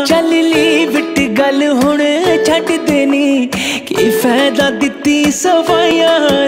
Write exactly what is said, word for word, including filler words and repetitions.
चल ली विट गल हुण छड्ड देनी की फायदा दित्ती सफाइयां